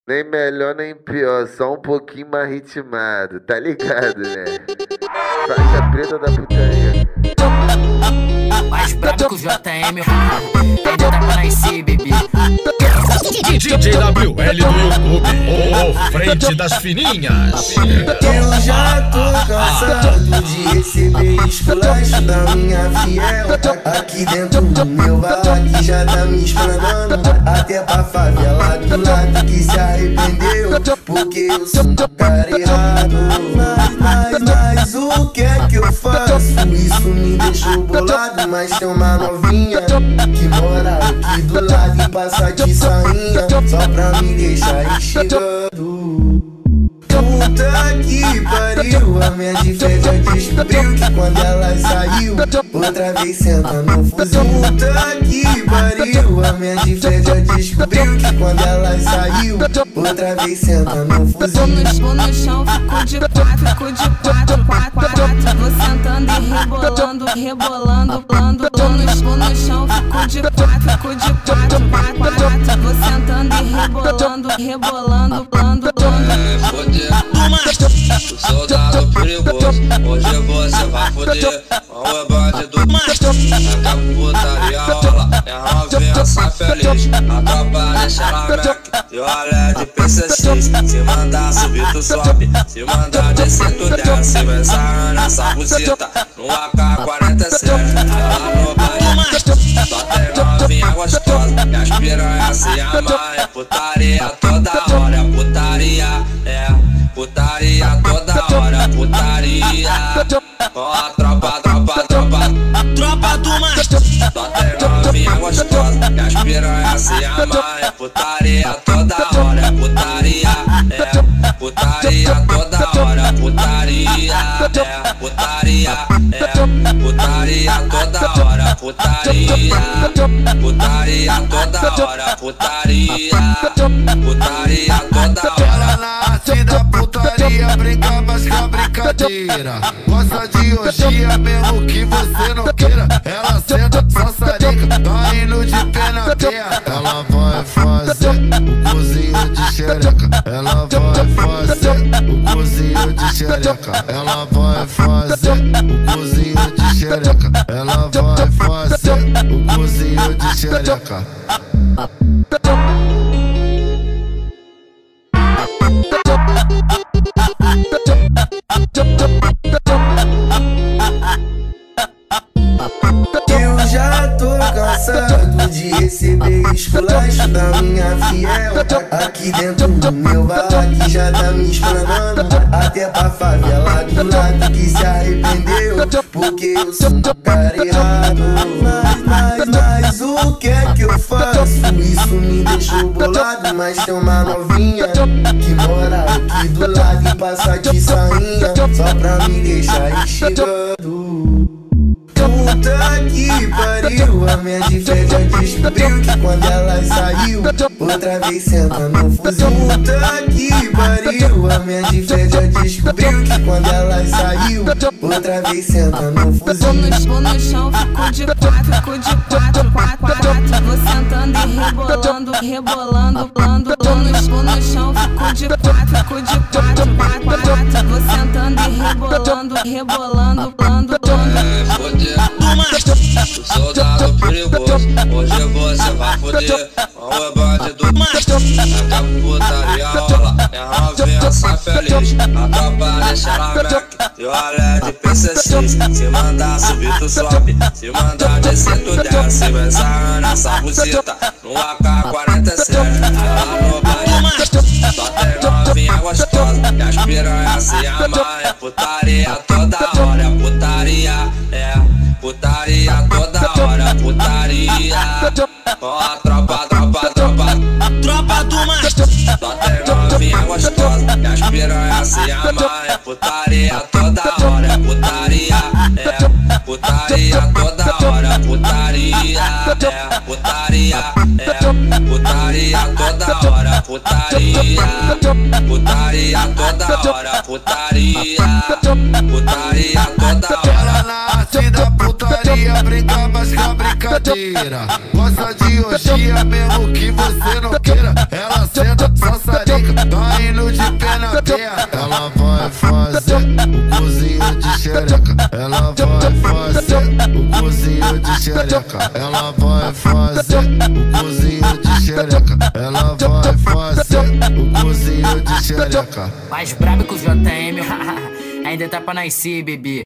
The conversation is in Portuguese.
Nem melhor nem pior, só um pouquinho mais ritmado, tá ligado, né? Faixa preta da putaria. Mais brabo que o JM, ainda tá pra nascer, bebê. DJ WL do YouTube, o frente das fininhas. Eu já tô cansado de receber esculacho da minha fiel. Aqui dentro do meu bar, que já tá me explanando. Até pra favela do lado que se arrependeu, porque eu sou um cara errado. Mas o que é que eu faço? Isso me deixou bolado. Mas tem uma novinha que mora aqui do lado e passa de sainha só pra me deixar instigando. Puta que pariu, a minha de fé já descobriu que quando ela saiu, outra vez senta no fuzil. Puta que pariu, a minha de fé já descobriu que quando ela saiu, outra vez senta no fuzil. Vou no chão, fico de quatro, vou sentando e rebolando, vou no chão, fico de quatro, vou sentando e rebolando. O soldado perigoso, hoje você vai foder. Com o bandido, acaba putaria rola. É uma vença feliz, a tropa deixa ela meca. E olha de PC6, se mandar subir tu sobe, se mandar descer tu desce. Vai sarrando essa buzita no AK-47. Ela no banho, só tem novinha gostosa, e as piranhas se amam. É putaria toda hora, putaria toda hora, putaria. Com a tropa do macho, só tem novinha gostosa, e as piranhas se amam. É putaria toda hora, putaria toda hora, putaria toda hora, putaria toda hora, putaria toda hora. Ela nasce da putaria, brinca mais com a brincadeira. Gosta de orgia mesmo que você não queira. Ela senta, só sarica, tá indo de pé na terra. Ela vai fazer o cozinho de xereca. Ela vai fazer o cozinho de xereca. Ela vai fazer o cozinho de xereca. Ela vai fazer o cozinho de xereca. Eu já tô cansado de receber esculacho da minha fiel. Aqui dentro do meu bar, que já tá me explanando. Até pra favela do lado que se arrependeu, porque eu sou um cara errado. Mas o que é que eu faço? Isso me deixou bolado. Mas tem uma novinha que mora aqui do lado e passa de sainha só pra me deixar instigando. Puta que pariu, a minha de fé já descobriu que quando ela saiu, outra vez senta no fuzil. Puta que pariu, a minha de fé já descobriu que quando ela saiu, outra vez senta no fuzil. Vou no chão, fico de quatro, vou sentando e rebolando, vou no chão, fico de quatro, vou sentando e rebolando. O soldado perigoso, hoje você vai foder. Com o bandido, acaba putaria rola. É uma vença feliz, a tropa deixa ela meca. E olha de PC6, se mandar subir tu sobe, se mandar descer tu desce. Vai sarrando essa buzita no AK-47. Ela no banho, só tem novinha gostosa, e as piranhas se amam. É putaria toda hora, putaria toda hora, putaria. Com a tropa do macho, só tem novinha gostosa, e as piranhas se amam. É putaria toda hora, putaria toda hora, putaria toda hora, putaria toda hora, putaria toda hora. Ela nasce da putaria, brinca mais com a brincadeira. Gosta de orgia mesmo que você não queira. Ela senta, só sarica, ela vai fazer o cozinho de xereca. Ela vai fazer o cozinho de xereca. Ela vai fazer o cozinho de xereca. Ela vai fazer o cozinho de xereca. Mais brabo que o JM, ainda tá pra nascer, bebê.